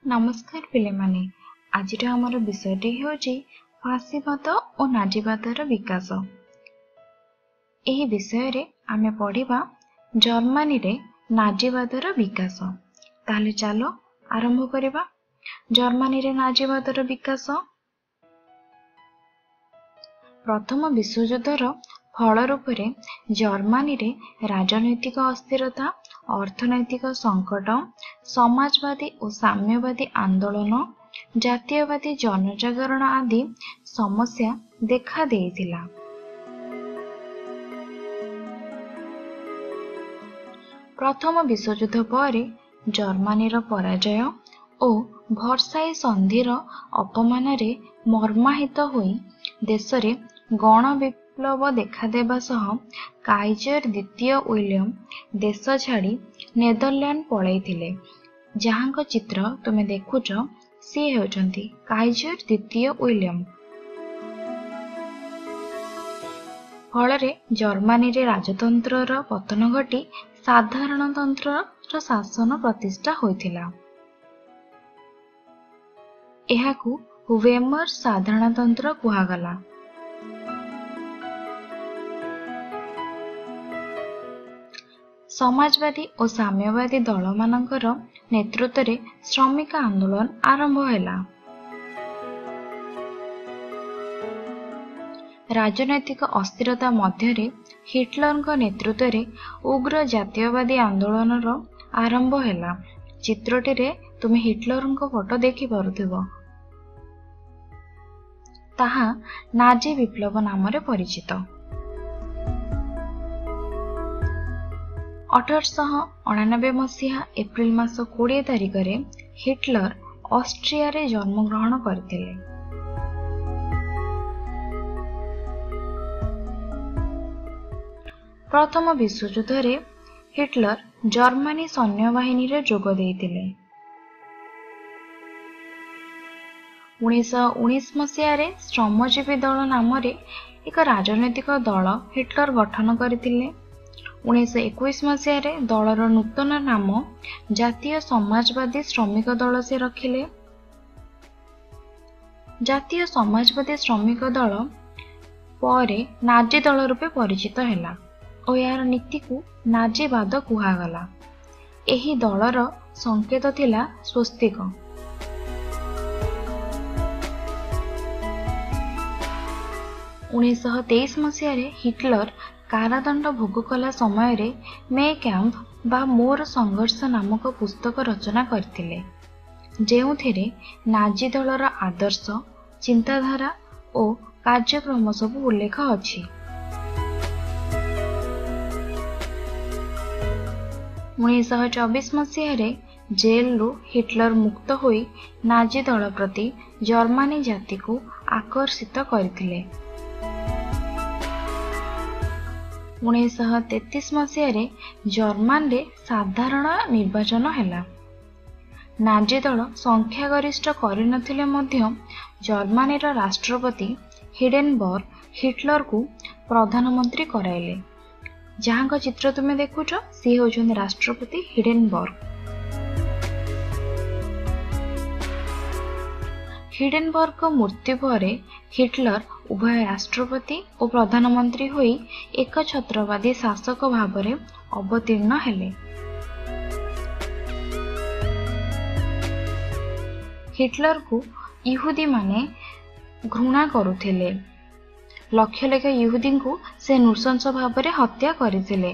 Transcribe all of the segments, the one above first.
नमस्कार पिलेमाने आज आमर विषयटी होची फासीवाद और नाजीवादर विकास। यह विषय रे आमे पढ़िबा जर्मनी रे नाजीवादर विकास। ताले चलो आरंभ करिबा। जर्मनी रे नाजीवादर विकास प्रथम विश्वयुद्धर फल रूप रे जर्मनी रे राजनैतिक अस्थिरता, अर्थनैतिक संकट, समाजवादी और साम्यवादी आंदोलन, जातीयवादी जनजागरण आदि समस्या देखा देइथिला। प्रथम विश्वयुद्ध पर जर्मनीर पराजय और भर्साई संधिर अपमान रे मर्माहित होई देश रे गण विप्लव देखादेवा सह काइजर द्वितीय विलियम देश छाड़ी नेदरलैंड पळैथिले। जहां चित्र तुमे देखुच सी हेउचंती काइजर द्वितीय विलियम। फलरे जर्मनी रे राजतंत्रर पतन घटी साधारणतंत्रर शासन प्रतिष्ठा होइथिला। एहाकू वेमर साधारणतंत्र कुहागला। समाजवादी और साम्यवादी दल मानकर नेतृत्व रे श्रमिक आंदोलन आरंभ हैला। राजनैतिक अस्थिरता मध्य हिटलर नेतृत्व रे उग्र जातीयवादी आंदोलन आरंभ हैला। चित्रटी रे तुमे हिटलर फोटो देखि पारुथिबो। ताहा नाजी विप्लव नाम रे परिचित। 1899 मसीहा एप्रिल मास 20 तारिख रे हिटलर ऑस्ट्रिया रे जन्म ग्रहण करथिले। प्रथम विश्वयुद्ध रे हिटलर जर्मनी सैन्यबाहिनी रे जोग देइथिले। 1919 मसीहा रे श्रमजीवी दल नाम रे एक राजनैतिक दल हिटलर गठन करथिले। 1921 मसीह रे दलर नूतन नाम जातीय समाजवादी श्रमिक दल से रखिले। जातीय समाजवादी श्रमिक दल परे नाजी दल रूपे परिचित हैला और यार नीति को नाजीवाद कुहागला। एही दलर संकेत थिला स्वस्तिक। 1923 मसीह रे हिटलर कारादंड भोग कला समय रे मे कैंप बा मोर संघर्ष नामक पुस्तक रचना करथिले, जेउथिरे नाजी दलर आदर्श, चिंताधारा और कार्यक्रम सब उल्लेख अछि। 1924 मसीह रे जेल रु हिटलर मुक्त होई नाजी दल प्रति जर्मनी जाति को आकर्षित करथिले। 1933 मसीह रे जर्मन रे साधारण निर्वाचन हैला। नाजी दल संख्यागरिष्ठ करिनथिले मध्य जर्मनी रा राष्ट्रपति हिडेनबर्ग हिटलर को प्रधानमंत्री कराइले। जहां चित्र तुमे देखुच सी होचन राष्ट्रपति हिडेनबर्ग। हिडेनबर्ग मृत्यु पर हिटलर उभय राष्ट्रपति और प्रधानमंत्री होई एक छत्रवादी शासक भावरे अवतीर्ण हेले। हिटलर को यहूदी माने घृणा करुथिले। लक्ष लक्ष यहूदी को से नृशंस भावरे हत्या करथिले।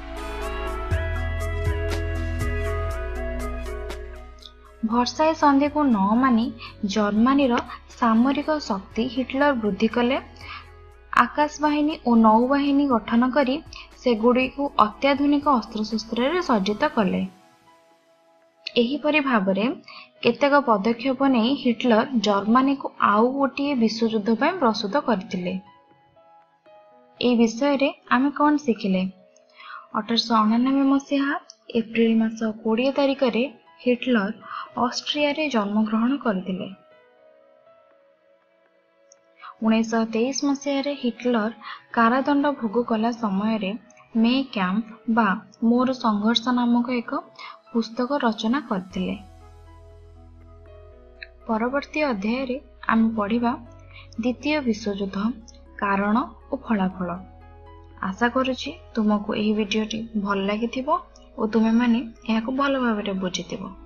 भर्साई संधि को न मानी जर्मनी रो सामरिक शक्ति हिटलर वृद्धि कले। आकाश बाहिनी और नौबाहिनी गठन करी सेगुड़ी को अत्याधुनिक अस्त्रशस्त्र रे सज्जित कले। एही परि भाबरे केतेक पदक्षेप नहीं हिटलर जर्मनी को आउ गोटे विश्वयुद्ध पय प्रस्तुत करथिले। ए विषय रे आमे कोन सिखिले? 1899 मसीहा एप्रिल मास 20 तारिख रे हिटलर ऑस्ट्रिया रे जन्म ग्रहण करथिले। 1923 मसीह रे हिटलर कारादंड भोग कला समय रे मे कैंप बा मोर संघर्ष नामक एक पुस्तक रचना करथिले। ପରବର୍ତ୍ତୀ ଅଧ୍ୟାୟରେ ଆମେ ପଢ଼ିବା ଦ୍ୱିତୀୟ ବିଶ୍ୱଯୁଦ୍ଧ କାରଣ ଓ ଫଳାଫଳ। ଆଶା କରୁଛି ତୁମକୁ ଏହି ଭିଡ଼ିଓଟି ଭଲ ଲାଗିଥିବ ଓ ତୁମେମାନେ ଏହାକୁ ଭଲ ଭାବରେ ବୁଝିଥିବ।